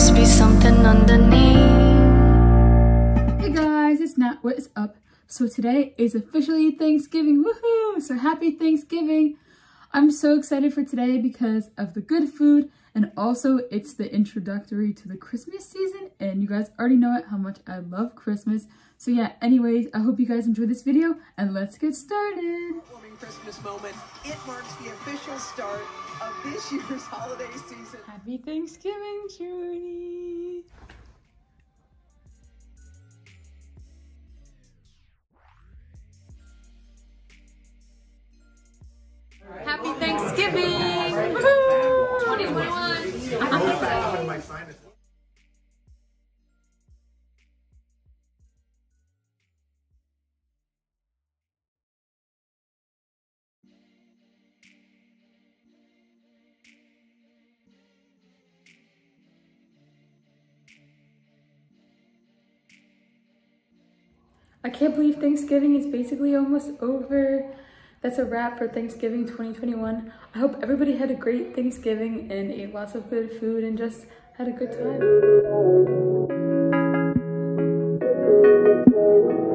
must be something underneath. Hey guys, it's Nat. What is up? So today is officially Thanksgiving. Woohoo! So happy Thanksgiving. I'm so excited for today because of the good food, and also it's the introductory to the Christmas season, and you guys already know it how much I love Christmas. So yeah, anyways, I hope you guys enjoy this video, and let's get started. Christmas moment. It marks the official start of this year's holiday season. Happy Thanksgiving, Judy. Happy Thanksgiving! 2021! I can't believe Thanksgiving is basically almost over. That's a wrap for Thanksgiving 2021. I hope everybody had a great Thanksgiving and ate lots of good food and just had a good time.